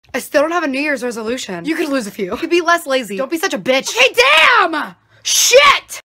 I still don't have a New Year's resolution. You could lose a few. You could be less lazy. Don't be such a bitch. Hey, damn! Shit!